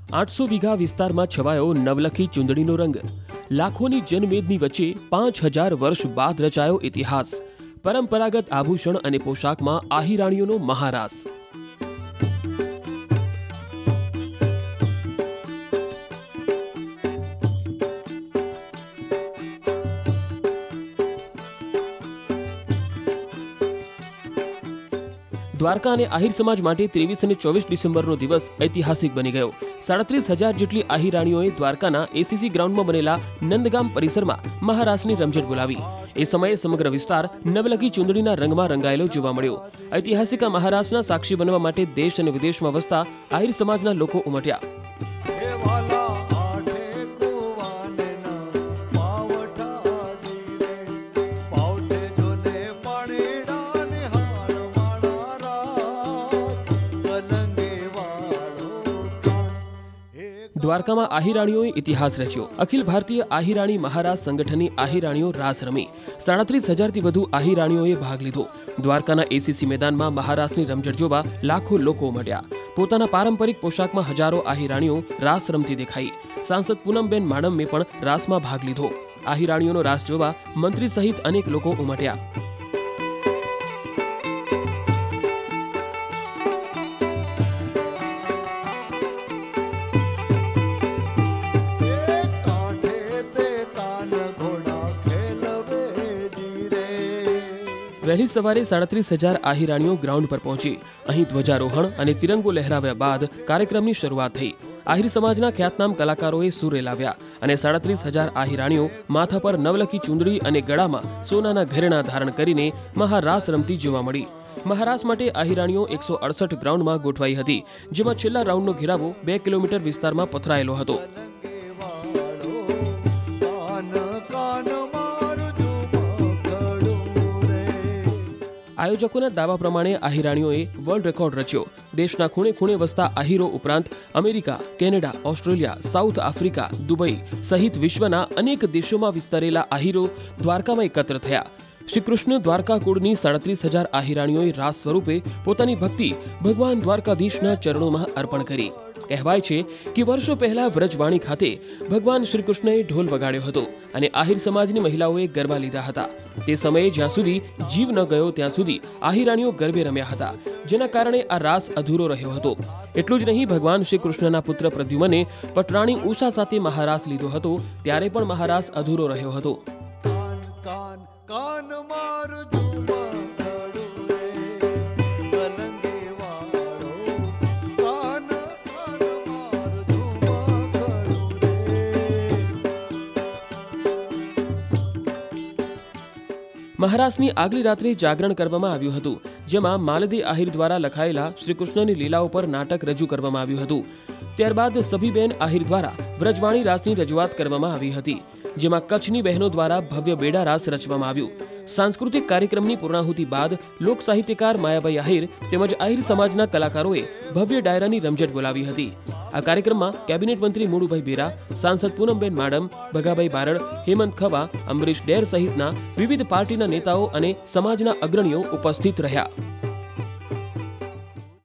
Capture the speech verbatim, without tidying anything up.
आठसो वीघा विस्ताરમાં છવાયો નવલખી ચુંદડીનો રંગ। લાખોની જનમેદની વચ્ચે પાંચ હજાર વર્ષ બાદ રચાયો ઇતિહાસ। પરંપરાગત આભૂષણ અને પોશાકમાં આહી રાણીઓનો મહારાસ। દ્વારકા અને આહિર સમાજ માટે ત્રેવીસ અને ચોવીસ ડિસેમ્બરનો દિવસ ઐતિહાસિક બની ગયો। સાડત્રીસ હજાર જેટલી આહિર રાણીઓએ દ્વારકાના એસીસી ગ્રાઉન્ડમાં બનેલા નંદગામ પરિસરમાં મહારાસની રમઝટ બોલાવી। એ સમયે સમગ્ર વિસ્તાર નવલખી ચુંદડીના રંગમાં રંગાયેલો જોવા મળ્યો। ઐતિહાસિક આ મહારાસના સાક્ષી બનવા માટે દેશ અને વિદેશમાં વસતા આહિર સમાજના લોકો ઉમટ્યા। દ્વારકામાં આહિરાણીઓએ ઇતિહાસ રચ્યો। અખિલ ભારતીય આહિરાણી મહારાસ સંગઠનની આહિરાણીઓ રાસ રમી। સાડત્રીસ હજારથી વધુ આહિરાણીઓએ ભાગ લીધો। દ્વારકાના એસીસી મેદાનમાં મહારાસની રમઝટ જોવા લાખો લોકો ઉમટ્યા। પોતાના પારંપરિક પોશાકમાં હજારો આહિરાણીઓ રાસ રમતી દેખાઈ। સાંસદ પૂનમબેન માડમે પણ રાસમાં ભાગ લીધો। આહિરાણીઓનો રાસ જોવા મંત્રી સહિત અનેક લોકો ઉમટ્યા। વહેલી સવારે સાડત્રીસ હજાર આહિરાણીઓ ગ્રાઉન્ડ પર પહોંચી। અહીં ધ્વજારોહણ અને તિરંગો લહેરાવ્યા બાદ કાર્યક્રમની શરૂઆત થઈ। આહિર સમાજના ખ્યાતનામ કલાકારોએ સૂર રેલાવ્યા અને સાડત્રીસ હજાર આહિરાણીઓ માથા પર નવલખી ચુંદડી અને ગળામાં સોનાના ઘરેણા ધારણ કરીને મહારાસ રમતી જોવા મળી। મહારાસ માટે આહિરાણીઓ એકસો અડસઠ ગ્રાઉન્ડમાં ગોઠવાઈ હતી, જેમાં છેલ્લા રાઉન્ડનો ઘેરાવો બે કિલોમીટર વિસ્તારમાં પથરાયેલો હતો। આયોજકોના દાવા પ્રમાણે આહિરાણીઓએ વર્લ્ડ રેકોર્ડ રચ્યો। દેશના ખૂણે ખૂણે વસતા આહિરો ઉપરાંત America, Canada, Australia, South Africa, Dubai સહિત વિશ્વના અનેક દેશોમાં વિસ્તરેલા આહિરો દ્વારકામાં એકત્ર થયા। શ્રી કૃષ્ણ દ્વારકા કુળની સાડત્રીસ હજાર આહિરાણીઓએ રાસ સ્વરૂપે પોતાની ભક્તિ ભગવાન દ્વારકાધીશના ચરણોમાં અર્પણ કરી। કહેવાય છે કે વર્ષો પહેલા વ્રજવાણી ખાતે ભગવાન શ્રી કૃષ્ણએ ઢોલ વગાડ્યો હતો અને આહિર સમાજની મહિલાઓએ ગરબા લીધા હતા। તે સમયે જ્યાં સુધી જીવ ન ગયો ત્યાં સુધી આહિરાણીઓ ગરબે રમ્યા હતા, જેના કારણે આ રાસ અધૂરો રહ્યો હતો। એટલું જ નહીં, ભગવાન શ્રી કૃષ્ણના પુત્ર પ્રદ્યુમને પટરાણી ઉષા સાથે મહારાસ લીધો હતો, ત્યારે પણ મહારાસ અધૂરો રહ્યો હતો। મહારાસની આગલી રાત્રે જાગરણ કરવામાં આવ્યું હતું, જેમાં માલદી આહિર દ્વારા લખાયેલા શ્રી કૃષ્ણની લીલાઓ પર નાટક રજૂ કરવામાં આવ્યું હતું। ત્યારબાદ સભીબેન આહિર દ્વારા વ્રજવાણી રાસની રજૂઆત કરવામાં આવી હતી, જેમાં કચ્છની બહેનો દ્વારા ભવ્ય બેડા રાસ રચવામાં આવ્યું। સાંસ્કૃતિક કાર્યક્રમની પૂર્ણાહુતિ બાદ લોક સાહિત્યકાર માયાભાઈ આહિર તેમજ આહિર સમાજના કલાકારોએ ભવ્ય ડાયરાની રમઝટ બોલાવી હતી। આ કાર્યક્રમમાં કેબિનેટ મંત્રી મુળુભાઈ બેરા, સાંસદ પૂનમબેન માડમ, ભગાભાઈ બારડ, હેમંત ખવા, અમરીશ ડેર સહિતના વિવિધ પાર્ટીના નેતાઓ અને સમાજના અગ્રણીઓ ઉપસ્થિત રહ્યા।